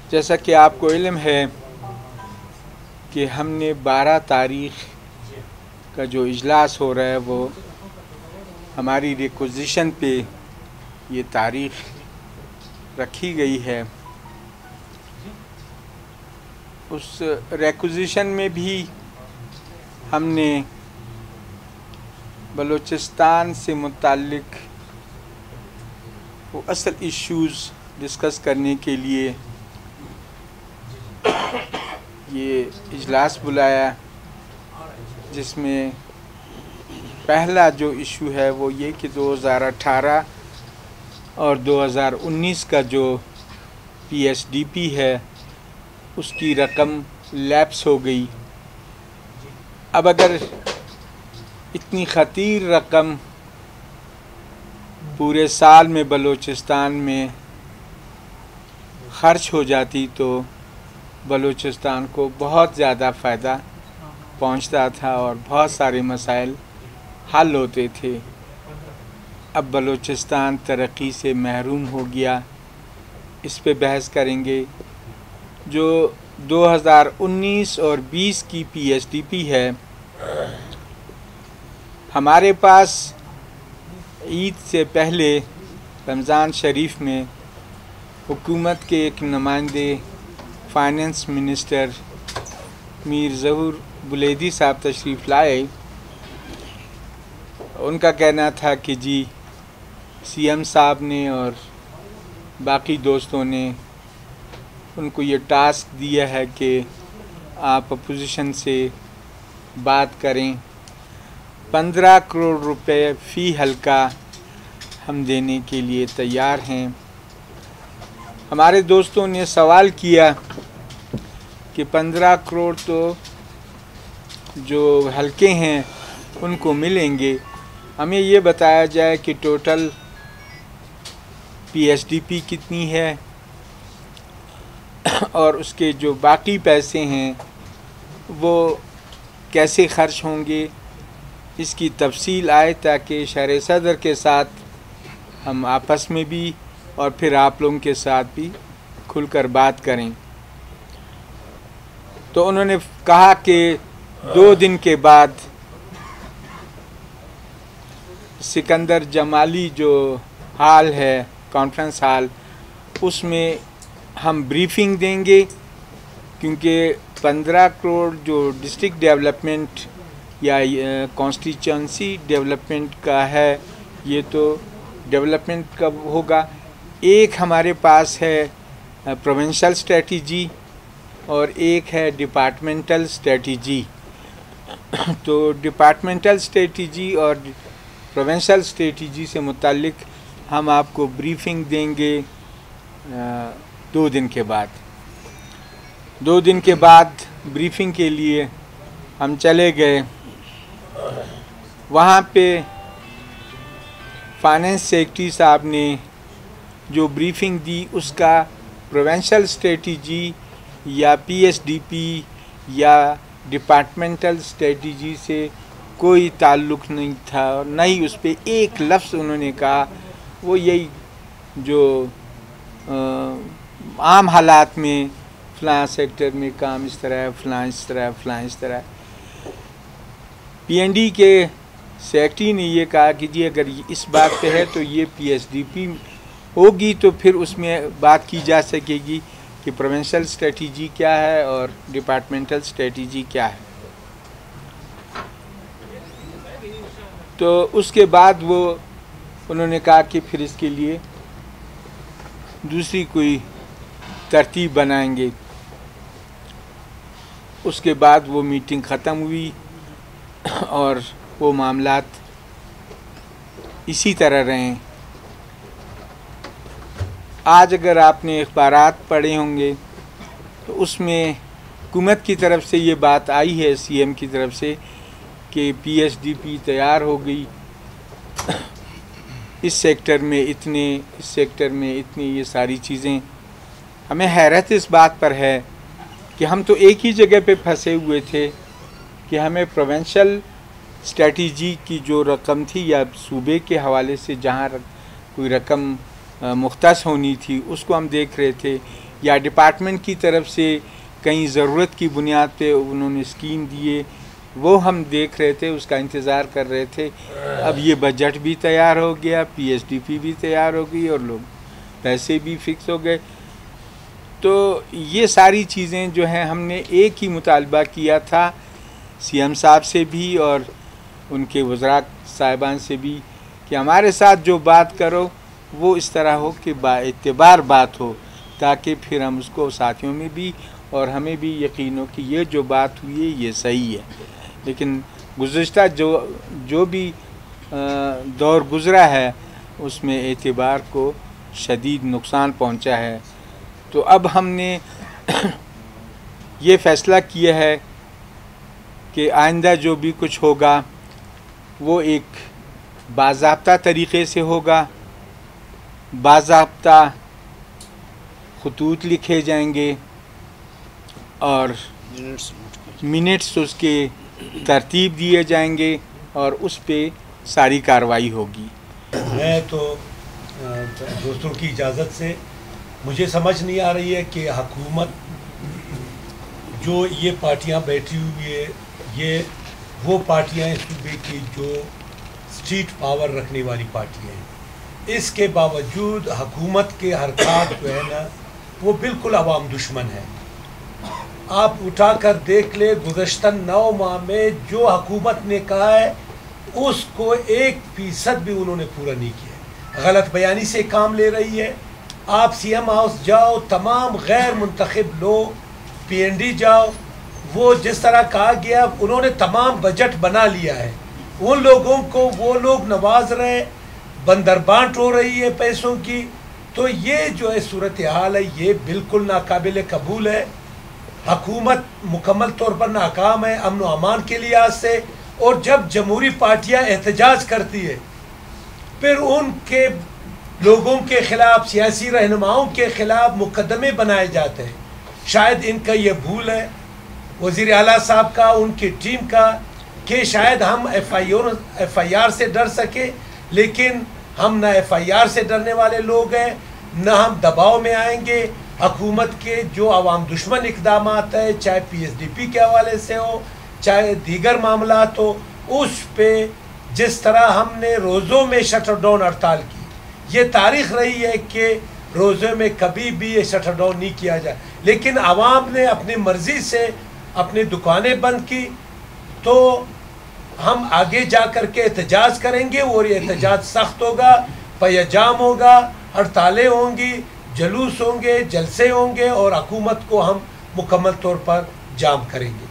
जैसा कि आपको इल्म है कि हमने 12 तारीख का जो इजलास हो रहा है वो हमारी रिक्विजिशन पे ये तारीख रखी गई है। उस रिक्विजिशन में भी हमने बलूचिस्तान से मुताल्लिक वो असल इश्यूज़ डिस्कस करने के लिए ये इजलास बुलाया, जिसमें पहला जो इशू है वो ये कि 2018 और 2019 का जो PSDP है उसकी रकम लैप्स हो गई। अब अगर इतनी ख़तीर रकम पूरे साल में बलूचिस्तान में ख़र्च हो जाती तो बलूचिस्तान को बहुत ज़्यादा फ़ायदा पहुंचता था और बहुत सारे मसाइल हल होते थे। अब बलूचिस्तान तरक्की से महरूम हो गया, इस पे बहस करेंगे। जो 2019 और 20 की PSDP है, हमारे पास ईद से पहले रमज़ान शरीफ में हुकूमत के एक नुमाइंदे फाइनेंस मिनिस्टर मीर ज़हूर बुलेदी साहब तशरीफ़ लाए। उनका कहना था कि जी CM साहब ने और बाकी दोस्तों ने उनको ये टास्क दिया है कि आप अपोजिशन से बात करें। 15 करोड़ रुपए फ़ी हल्का हम देने के लिए तैयार हैं। हमारे दोस्तों ने सवाल किया कि 15 करोड़ तो जो हल्के हैं उनको मिलेंगे, हमें ये बताया जाए कि टोटल PSDP कितनी है और उसके जो बाकी पैसे हैं वो कैसे ख़र्च होंगे, इसकी तफसील आए ताकि शहर सदर के साथ हम आपस में भी और फिर आप लोगों के साथ भी खुलकर बात करें। तो उन्होंने कहा कि 2 दिन के बाद सिकंदर जमाली जो हाल है, कॉन्फ्रेंस हॉल, उसमें हम ब्रीफिंग देंगे, क्योंकि 15 करोड़ जो डिस्ट्रिक्ट डेवलपमेंट या कॉन्स्टिट्यूंसी डेवलपमेंट का है, ये तो डेवलपमेंट कब होगा। एक हमारे पास है प्रोविंशियल स्ट्रेटजी और एक है डिपार्टमेंटल स्ट्रेटजी। तो डिपार्टमेंटल स्ट्रेटजी और प्रोविंशियल स्ट्रेटजी से मुतालिक हम आपको ब्रीफिंग देंगे 2 दिन के बाद। 2 दिन के बाद ब्रीफिंग के लिए हम चले गए। वहाँ पे फाइनेंस सेक्रेटरी साहब ने जो ब्रीफिंग दी उसका प्रोविंशियल स्ट्रेटजी या PSDP या डिपार्टमेंटल स्ट्रेटजी से कोई ताल्लुक़ नहीं था और न ही उस पर एक लफ्ज़ उन्होंने कहा। वो यही जो आम हालात में फ़लाँ सेक्टर में काम इस तरह है, फ़लाँ इस तरह है, फ़लाँ इस तरह है। PND के सेक्रेटरी ने ये कहा कि जी अगर इस बात पे है तो ये PSDP होगी, तो फिर उसमें बात की जा सकेगी कि प्रोविंशियल स्ट्रेटजी क्या है और डिपार्टमेंटल स्ट्रेटजी क्या है। तो उसके बाद वो उन्होंने कहा कि फिर इसके लिए दूसरी कोई तरतीब बनाएंगे। उसके बाद वो मीटिंग ख़त्म हुई और वो मामलात इसी तरह रहे। आज अगर आपने अखबारात पढ़े होंगे तो उसमें हुकूमत की तरफ से ये बात आई है, CM की तरफ से, कि PSDP तैयार हो गई, इस सेक्टर में इतने, इस सेक्टर में इतनी, ये सारी चीज़ें। हमें हैरत इस बात पर है कि हम तो एक ही जगह पे फंसे हुए थे कि हमें प्रोविंशियल स्ट्रेटजी की जो रकम थी या सूबे के हवाले से जहाँ कोई रकम मुख्तस होनी थी उसको हम देख रहे थे। या डिपार्टमेंट की तरफ से कहीं ज़रूरत की बुनियाद पे उन्होंने स्कीम दिए, वो हम देख रहे थे, उसका इंतज़ार कर रहे थे। अब ये बजट भी तैयार हो गया, PSDP भी तैयार हो गई और लोग पैसे भी फिक्स हो गए। तो ये सारी चीज़ें जो हैं हमने एक ही मुतालबा किया था CM साहब से भी और उनके वज़रा साहिबान से भी कि हमारे साथ जो बात करो वो इस तरह हो कि बाएतिबार बात हो, ताकि फिर हम उसको साथियों में भी और हमें भी यकीन हो कि ये जो बात हुई है ये सही है। लेकिन गुज़श्ता जो भी दौर गुज़रा है उसमें एतिबार को शदीद नुकसान पहुंचा है। तो अब हमने ये फ़ैसला किया है कि आइंदा जो भी कुछ होगा वो एक बाज़ाब्ता तरीक़े से होगा, बाज़ाब्ता ख़ुतूत लिखे जाएंगे और मिनट्स उसके तरतीब दिए जाएंगे और उस पे सारी कार्रवाई होगी। मैं तो दोस्तों की इजाज़त से मुझे समझ नहीं आ रही है कि हुकूमत जो ये पार्टियां बैठी हुई है, ये वो पार्टियां हैं सूबे की जो स्ट्रीट पावर रखने वाली पार्टियां हैं। इसके बावजूद हुकूमत के हरकत जो है ना वो बिल्कुल अवाम दुश्मन है। आप उठा कर देख ले, गुज़श्ता 9 माह में जो हुकूमत ने कहा है उसको 1% भी उन्होंने पूरा नहीं किया। गलत बयानी से काम ले रही है। आप CM हाउस जाओ, तमाम गैर मुंतखब लोग, PND जाओ, वो जिस तरह कहा गया उन्होंने तमाम बजट बना लिया है। उन लोगों को वो लोग नवाज रहे, बंदरबांट हो रही है पैसों की। तो ये जो है सूरत हाल है ये बिल्कुल नाकाबिल कबूल है। हुकूमत मुकम्मल तौर पर नाकाम है अमन व अमान के लिहाज से। और जब जमहूरी पार्टियां एहतजाज करती है फिर उनके लोगों के ख़िलाफ़, सियासी रहनुमाओं के ख़िलाफ़ मुकदमे बनाए जाते हैं। शायद इनका ये भूल है वज़ीर आला साहब का, उनकी टीम का, कि शायद हम FIR से डर सके, लेकिन हम ना FIR से डरने वाले लोग हैं, न हम दबाव में आएंगे। हुकूमत के जो अवाम दुश्मन इक़दाम है, चाहे PSDP के हवाले से हो, चाहे दीगर मामलात हो, उस पे जिस तरह हमने रोज़ों में शटर डाउन हड़ताल की, ये तारीख़ रही है कि रोज़े में कभी भी ये शटर डाउन नहीं किया जाए। लेकिन आवाम ने अपनी मर्ज़ी से अपनी दुकानें बंद की, तो हम आगे जा कर के एहतजाज करेंगे और ये एहतजाज सख्त होगा, पैजाम होगा, हड़तालें होंगी, जलूस होंगे, जलसे होंगे और हुकूमत को हम मुकम्मल तौर पर जाम करेंगे।